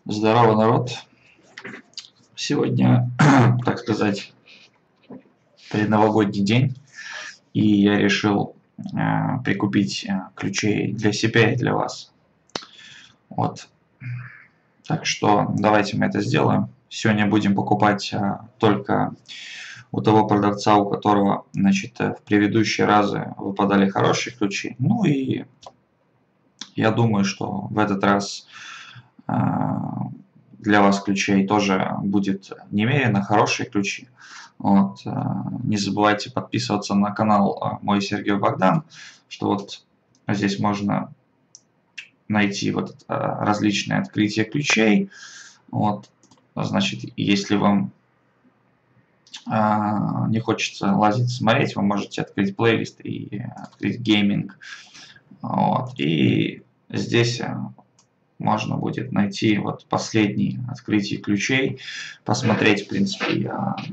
Здорово, народ. Сегодня, так сказать, предновогодний день, и я решил прикупить ключей для себя и для вас. Вот. Так что давайте мы это сделаем. Сегодня будем покупать только у того продавца, у которого, значит, в предыдущие разы выпадали хорошие ключи. Ну и я думаю, что в этот раз для вас ключей тоже будет немерено хорошие ключи. Вот. Не забывайте подписываться на канал мой Сергей Богдан, что вот здесь можно найти вот различные открытия ключей. Вот. Значит, если вам не хочется лазить, смотреть, вы можете открыть плейлист и открыть гейминг. Вот. И здесь можно будет найти вот последние открытия ключей, посмотреть, в принципе,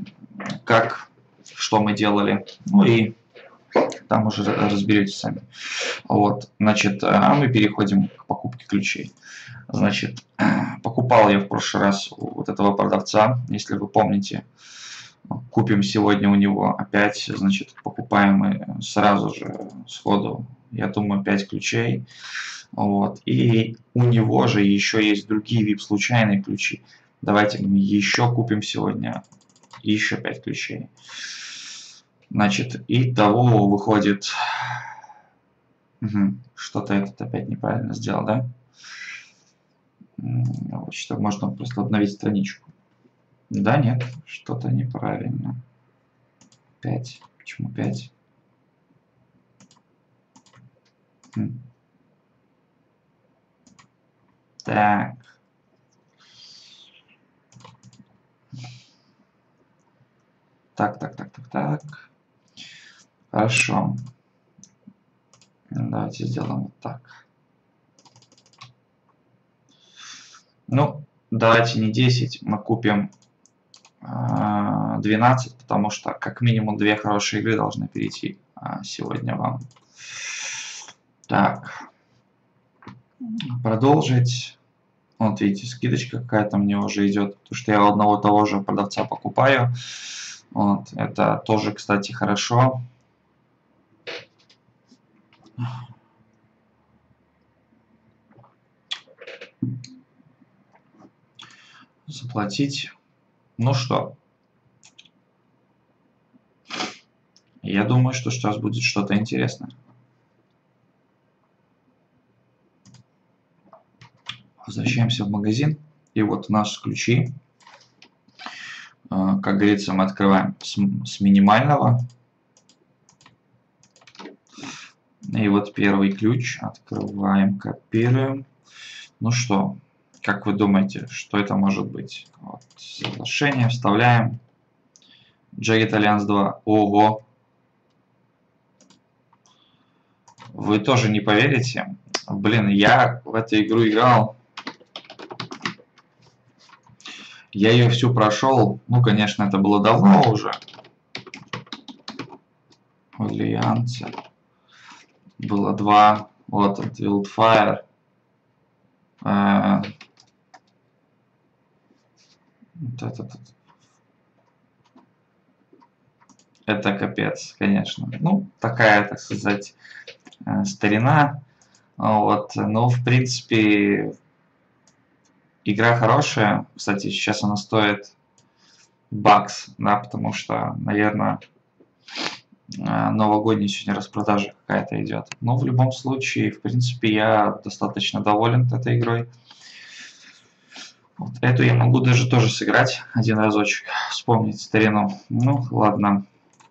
что мы делали, ну и там уже разберетесь сами. Вот, значит, мы переходим к покупке ключей. Значит, покупал я в прошлый раз у вот этого продавца, если вы помните. Купим сегодня у него опять, значит, покупаем мы сразу же сходу, я думаю, 5 ключей. Вот. И у него же еще есть другие VIP-случайные ключи. Давайте мы еще купим сегодня еще 5 ключей. Значит, итого выходит... Что-то этот опять неправильно сделал, да? Вот, что можно просто обновить страничку. Да, нет, что-то неправильно. 5. Почему 5? Так. Так. Хорошо. Давайте сделаем вот так. Ну, давайте не 10, мы купим 12, потому что как минимум 2 хорошие игры должны перейти сегодня вам. Так. Продолжить. Вот видите, скидочка какая-то мне уже идет, потому что я у одного того же продавца покупаю. Вот, это тоже, кстати, хорошо. Заплатить. Ну что, я думаю, что сейчас будет что-то интересное. Возвращаемся в магазин. И вот наши ключи. Как говорится, мы открываем с минимального. И вот первый ключ. Открываем, копируем. Ну что, как вы думаете, что это может быть? Вот, соглашение вставляем. Jagged Alliance 2. Ого! Вы тоже не поверите. Блин, я в эту игру играл. Я ее всю прошел. Ну, конечно, это было давно уже. В Альянсе. Было 2. Вот от Wildfire. Это капец, конечно. Ну, такая, так сказать, старина. Вот. Но, в принципе, игра хорошая. Кстати, сейчас она стоит бакс, да, потому что, наверное, новогодняя сегодня распродажа какая-то идет. Но в любом случае, в принципе, я достаточно доволен этой игрой. Вот эту я могу даже тоже сыграть один разочек, вспомнить старину. Ну, ладно.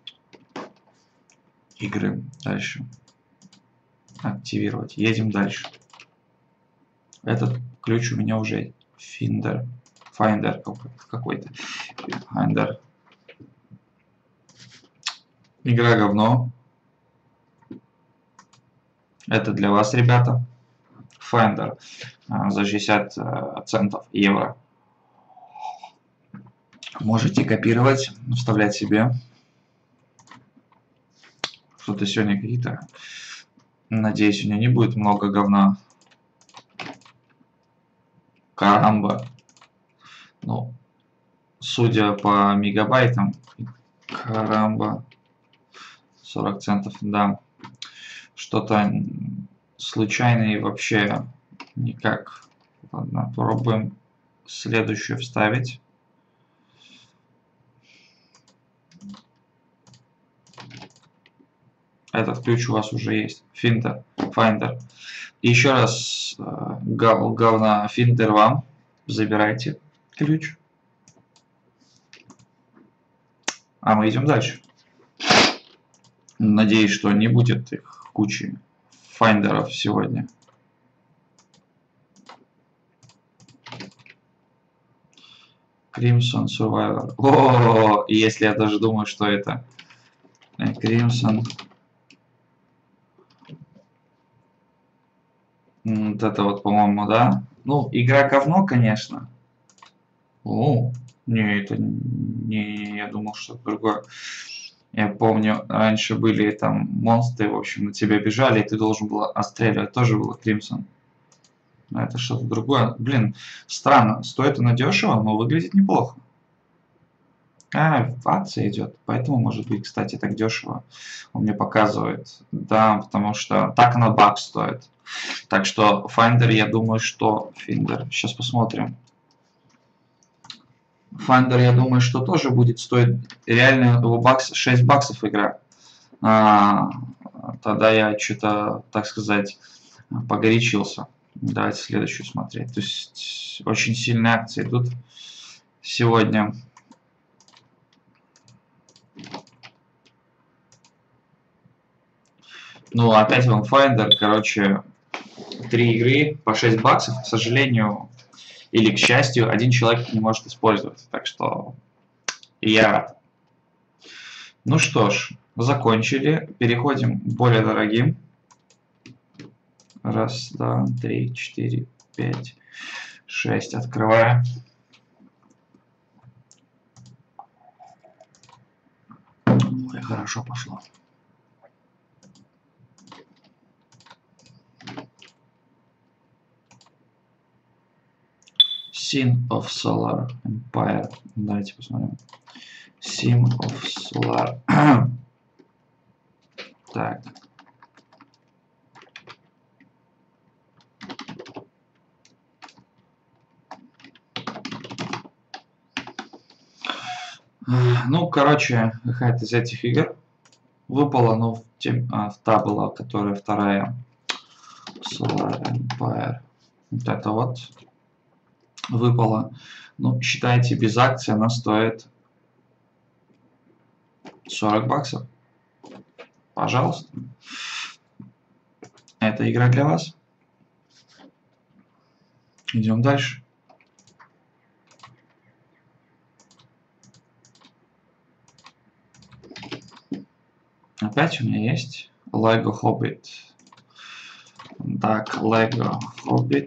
Игры дальше. Активировать. Едем дальше. Этот ключ у меня уже Finder какой-то. Finder. Игра говно. Это для вас, ребята. Finder за 60 центов евро. Можете копировать, вставлять себе. Что-то сегодня какие-то... Надеюсь, у меня не будет много говна. Карамба. Ну, судя по мегабайтам, карамба, 40 центов, да. Что-то случайно и вообще никак. Ладно, пробуем следующую вставить. Этот ключ у вас уже есть. Finder. И еще раз говна Finder вам. Забирайте ключ. А мы идем дальше. Надеюсь, что не будет их кучи файндеров сегодня. Crimson Survivor. О, если я даже думаю, что это Crimson. Вот это вот, по-моему, да. Ну, игра говно, конечно. О, не, это не, я думал, что это другое. Я помню, раньше были там монстры, в общем, на тебя бежали, и ты должен был отстреливать. Тоже было Crimson. Но это что-то другое. Блин, странно. Стоит оно дешево, но выглядит неплохо. А, акция идет. Поэтому, может быть, кстати, так дешево. Он мне показывает. Да, потому что так оно бак стоит. Так что Finder, я думаю, что... Finder. Сейчас посмотрим. Finder, я думаю, что тоже будет стоить реально его 6 баксов игра. Тогда я что-то, так сказать, погорячился. Давайте следующую смотреть. То есть очень сильные акции идут сегодня. Ну, опять вам Finder, короче, 3 игры по 6 баксов, к сожалению, или к счастью, один человек не может использовать. Так что я рад. Ну что ж, закончили. Переходим к более дорогим. Раз, два, три, четыре, пять, 6. Открываем. Ой, хорошо пошло. Sin of Solar Empire. Давайте посмотрим. Sin of Solar. Так. Ну, короче, какая-то из этих игр выпала, ну, та была, которая вторая. Solar Empire. Вот это вот выпала. Ну, считайте, без акции она стоит 40 баксов. Пожалуйста. Это игра для вас. Идем дальше. Опять у меня есть Lego Hobbit. Так, Lego Hobbit.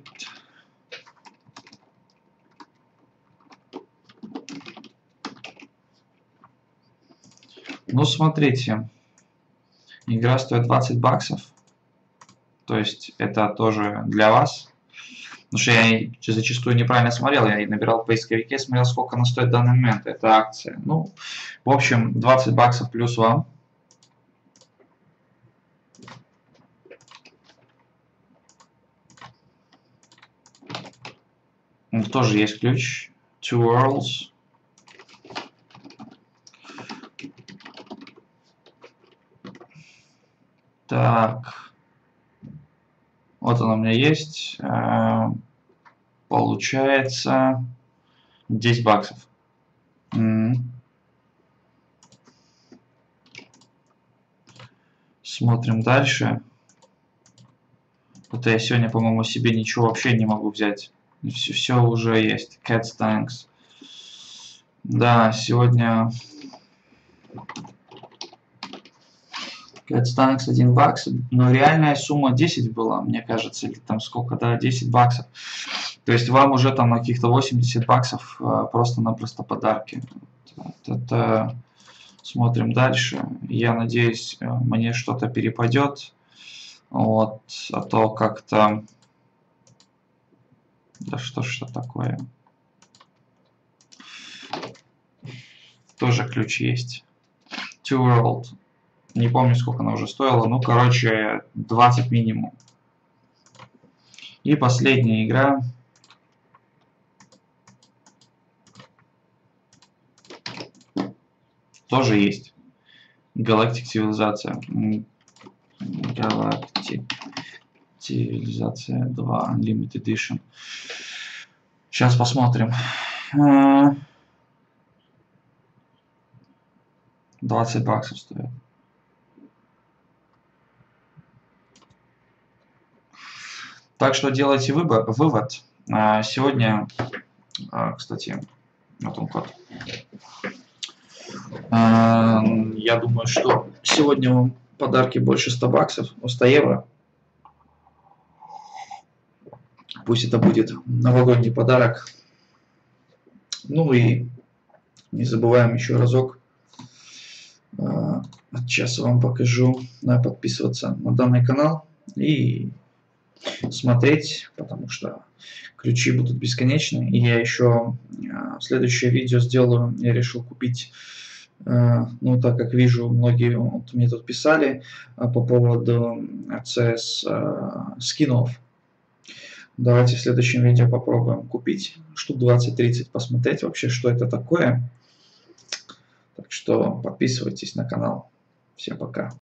Ну, смотрите. Игра стоит 20 баксов. То есть это тоже для вас. Потому что я зачастую неправильно смотрел. Я набирал в поисковике, смотрел, сколько она стоит в данный момент. Это акция. Ну, в общем, 20 баксов плюс вам. Тоже есть ключ. Two Worlds. Так. Вот она у меня есть. Получается 10 баксов. Смотрим дальше. Вот я сегодня, по-моему, себе ничего вообще не могу взять. Все уже есть. Cat Tanks. Да, сегодня Cat Tanks 1 бакс. Но реальная сумма 10 была, мне кажется. Или там сколько, да, 10 баксов. То есть вам уже там на каких-то 80 баксов просто-напросто подарки. Это смотрим дальше. Я надеюсь, мне что-то перепадет. Вот, а то как-то... Да что ж такое? тоже ключ есть. Two World. Не помню, сколько она уже стоила. Ну, короче, 20 минимум. И последняя игра. Тоже есть. Galactic Civilization. Galactic Civilization 2 Unlimited Edition. Сейчас посмотрим. 20 баксов стоит. Так что делайте вывод. Сегодня, кстати, вот он код. Я думаю, что сегодня вам подарки больше 100 баксов, 100 евро. Пусть это будет новогодний подарок. Ну и не забываем еще разок. Сейчас вам покажу. Надо подписываться на данный канал и смотреть, потому что ключи будут бесконечны. И я еще следующее видео сделаю. Я решил купить, ну так как вижу, многие вот мне тут писали по поводу CS скинов. Давайте в следующем видео попробуем купить штук 20-30, посмотреть вообще, что это такое. Так что подписывайтесь на канал. Всем пока.